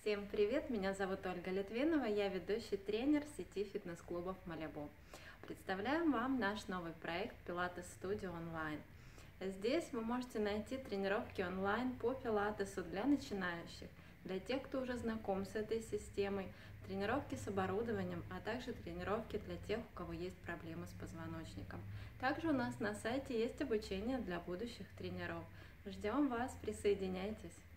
Всем привет! Меня зовут Ольга Литвинова, я ведущий тренер сети фитнес-клубов Малибу. Представляем вам наш новый проект Pilates Studio Online. Здесь вы можете найти тренировки онлайн по пилатесу для начинающих, для тех, кто уже знаком с этой системой, тренировки с оборудованием, а также тренировки для тех, у кого есть проблемы с позвоночником. Также у нас на сайте есть обучение для будущих тренеров. Ждем вас, присоединяйтесь!